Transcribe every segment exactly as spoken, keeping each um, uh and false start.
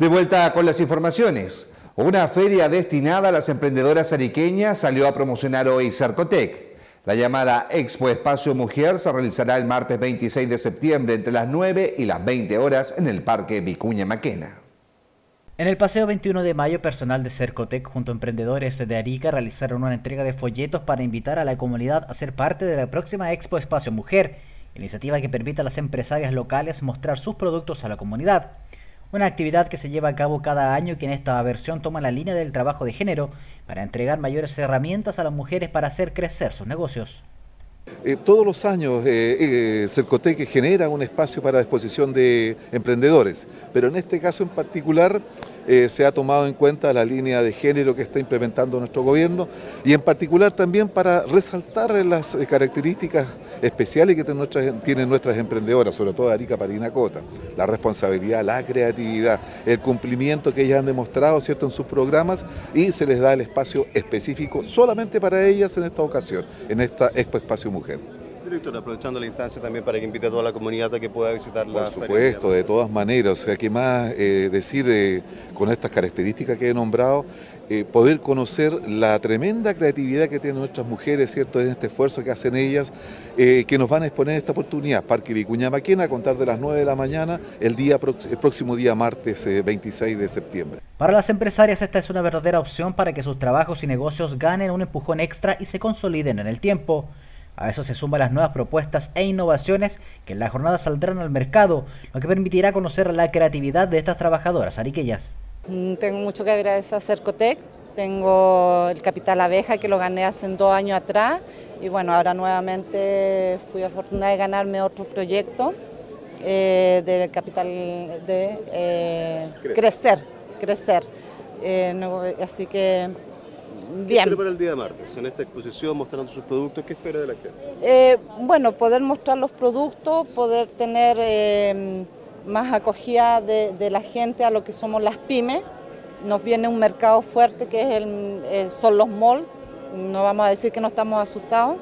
De vuelta con las informaciones. Una feria destinada a las emprendedoras ariqueñas salió a promocionar hoy Cercotec. La llamada Expo Espacio Mujer se realizará el martes veintiséis de septiembre entre las nueve y las veinte horas en el Parque Vicuña Maquena. En el Paseo veintiuno de mayo, personal de Cercotec junto a emprendedores de Arica realizaron una entrega de folletos para invitar a la comunidad a ser parte de la próxima Expo Espacio Mujer, iniciativa que permite a las empresarias locales mostrar sus productos a la comunidad. Una actividad que se lleva a cabo cada año y que en esta versión toma la línea del trabajo de género para entregar mayores herramientas a las mujeres para hacer crecer sus negocios. Eh, todos los años eh, eh, Cercotec genera un espacio para exposición de emprendedores, pero en este caso en particular eh, se ha tomado en cuenta la línea de género que está implementando nuestro gobierno y en particular también para resaltar las características especiales que tienen nuestras, tienen nuestras emprendedoras, sobre todo de Arica Parinacota, la responsabilidad, la creatividad, el cumplimiento que ellas han demostrado, ¿cierto?, en sus programas, y se les da el espacio específico solamente para ellas en esta ocasión, en esta Expo Espacio Mujer. Director, aprovechando la instancia también para que invite a toda la comunidad a que pueda visitar la feria. Por supuesto, de todas maneras, o sea, ¿qué más eh, decir eh, con estas características que he nombrado? Eh, poder conocer la tremenda creatividad que tienen nuestras mujeres, ¿cierto?, en este esfuerzo que hacen ellas, eh, que nos van a exponer esta oportunidad. Parque Vicuña Maquena, a contar de las nueve de la mañana, el, día, el próximo día martes eh, veintiséis de septiembre. Para las empresarias esta es una verdadera opción para que sus trabajos y negocios ganen un empujón extra y se consoliden en el tiempo. A eso se suman las nuevas propuestas e innovaciones que en la jornada saldrán al mercado, lo que permitirá conocer la creatividad de estas trabajadoras ariqueñas. Tengo mucho que agradecer a Cercotec, tengo el Capital Abeja que lo gané hace dos años atrás y bueno, ahora nuevamente fui afortunada de ganarme otro proyecto eh, del Capital de eh, Crecer, Crecer. Eh, no, así que bien. ¿Qué espera para el día de martes en esta exposición mostrando sus productos? ¿Qué espera de la gente? Eh, bueno, poder mostrar los productos, poder tener eh, más acogida de, de la gente a lo que somos las pymes. Nos viene un mercado fuerte que es el, el, son los malls, no vamos a decir que no estamos asustados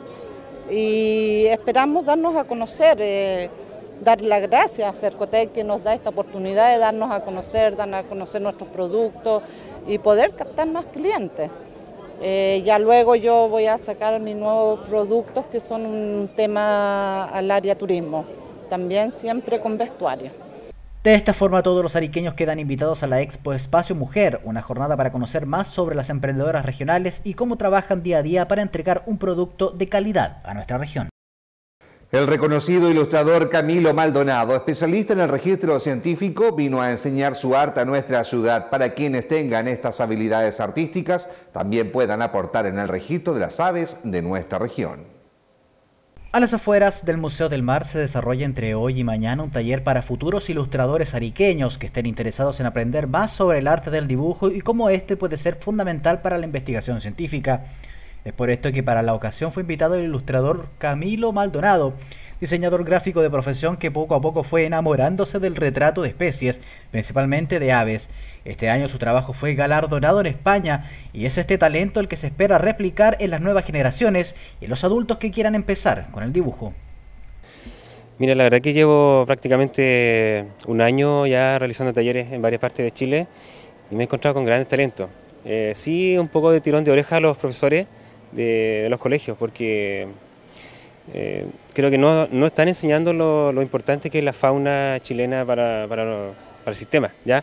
y esperamos darnos a conocer, eh, dar las gracias a Cercotec que nos da esta oportunidad de darnos a conocer, dar a conocer nuestros productos y poder captar más clientes. Eh, ya luego yo voy a sacar mis nuevos productos que son un tema al área turismo, también siempre con vestuario. De esta forma todos los ariqueños quedan invitados a la Expo Espacio Mujer, una jornada para conocer más sobre las emprendedoras regionales y cómo trabajan día a día para entregar un producto de calidad a nuestra región. El reconocido ilustrador Camilo Maldonado, especialista en el registro científico, vino a enseñar su arte a nuestra ciudad para quienes tengan estas habilidades artísticas también puedan aportar en el registro de las aves de nuestra región. A las afueras del Museo del Mar se desarrolla entre hoy y mañana un taller para futuros ilustradores ariqueños que estén interesados en aprender más sobre el arte del dibujo y cómo este puede ser fundamental para la investigación científica. Es por esto que para la ocasión fue invitado el ilustrador Camilo Maldonado, diseñador gráfico de profesión que poco a poco fue enamorándose del retrato de especies, principalmente de aves. Este año su trabajo fue galardonado en España y es este talento el que se espera replicar en las nuevas generaciones y en los adultos que quieran empezar con el dibujo. Mira, la verdad que llevo prácticamente un año ya realizando talleres en varias partes de Chile y me he encontrado con grandes talentos. Eh, sí, un poco de tirón de oreja a los profesores de, de los colegios porque eh, creo que no, no están enseñando lo, lo importante que es la fauna chilena para, para, lo, para el sistema, ¿ya?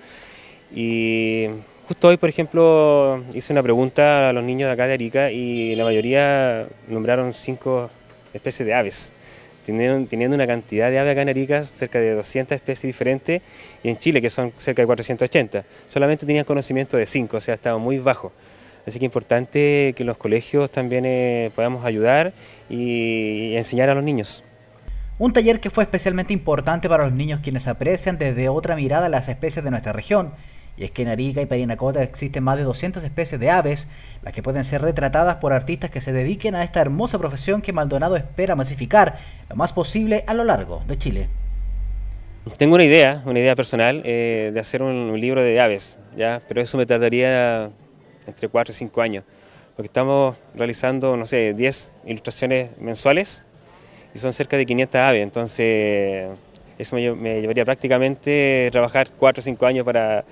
Y justo hoy, por ejemplo, hice una pregunta a los niños de acá de Arica y la mayoría nombraron cinco especies de aves, teniendo, teniendo una cantidad de aves acá en Arica, cerca de doscientas especies diferentes, y en Chile, que son cerca de cuatrocientas ochenta, solamente tenían conocimiento de cinco, o sea, estaba muy bajo. Así que es importante que los colegios también eh, podamos ayudar y, y enseñar a los niños. Un taller que fue especialmente importante para los niños quienes aprecian desde otra mirada las especies de nuestra región. Y es que en Arica y Parinacota existen más de doscientas especies de aves, las que pueden ser retratadas por artistas que se dediquen a esta hermosa profesión que Maldonado espera masificar lo más posible a lo largo de Chile. Tengo una idea, una idea personal, eh, de hacer un, un libro de aves, ¿ya? Pero eso me tardaría entre cuatro y cinco años, porque estamos realizando, no sé, diez ilustraciones mensuales y son cerca de quinientas aves, entonces eso me, me llevaría prácticamente trabajar cuatro o cinco años para,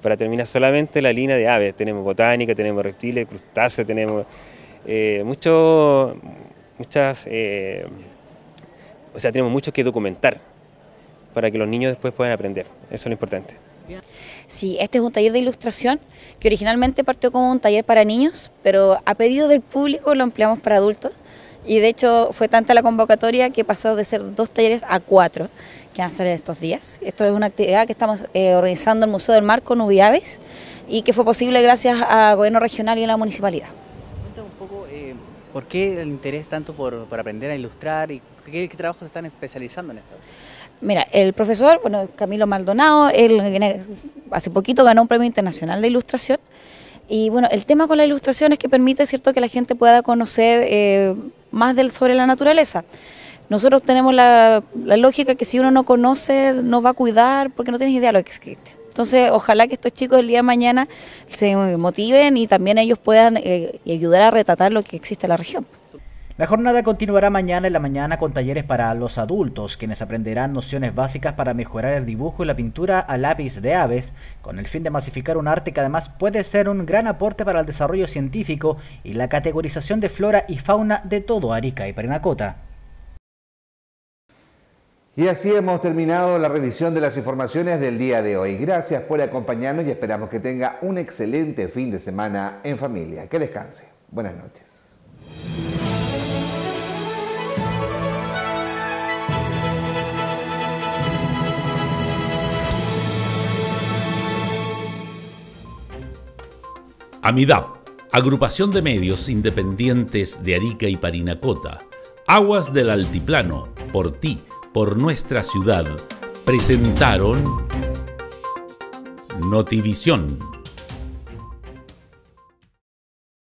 para terminar solamente la línea de aves. Tenemos botánica, tenemos reptiles, crustáceos, tenemos eh, mucho, muchas, eh, o sea, tenemos mucho que documentar para que los niños después puedan aprender. Eso es lo importante. Sí, este es un taller de ilustración que originalmente partió como un taller para niños, pero a pedido del público lo empleamos para adultos. Y de hecho fue tanta la convocatoria que pasó de ser dos talleres a cuatro que van a ser estos días. Esto es una actividad que estamos eh, organizando en el Museo del Mar con Ubiaves y que fue posible gracias al gobierno regional y a la municipalidad. Cuéntame un poco eh, por qué el interés tanto por, por aprender a ilustrar y qué, qué trabajos se están especializando en esto. Mira, el profesor, bueno, Camilo Maldonado, él viene, hace poquito ganó un premio internacional de ilustración. Y bueno, el tema con la ilustración es que permite, cierto, que la gente pueda conocer eh, más del, sobre la naturaleza. Nosotros tenemos la, la lógica que si uno no conoce, no va a cuidar porque no tienes idea de lo que existe. Entonces, ojalá que estos chicos el día de mañana se motiven y también ellos puedan eh, ayudar a retratar lo que existe en la región. La jornada continuará mañana en la mañana con talleres para los adultos, quienes aprenderán nociones básicas para mejorar el dibujo y la pintura a lápiz de aves, con el fin de masificar un arte que además puede ser un gran aporte para el desarrollo científico y la categorización de flora y fauna de todo Arica y Parinacota. Y así hemos terminado la revisión de las informaciones del día de hoy. Gracias por acompañarnos y esperamos que tenga un excelente fin de semana en familia. Que descanse. Buenas noches. AMIDAP, Agrupación de Medios Independientes de Arica y Parinacota, Aguas del Altiplano, por ti, por nuestra ciudad, presentaron Notivisión.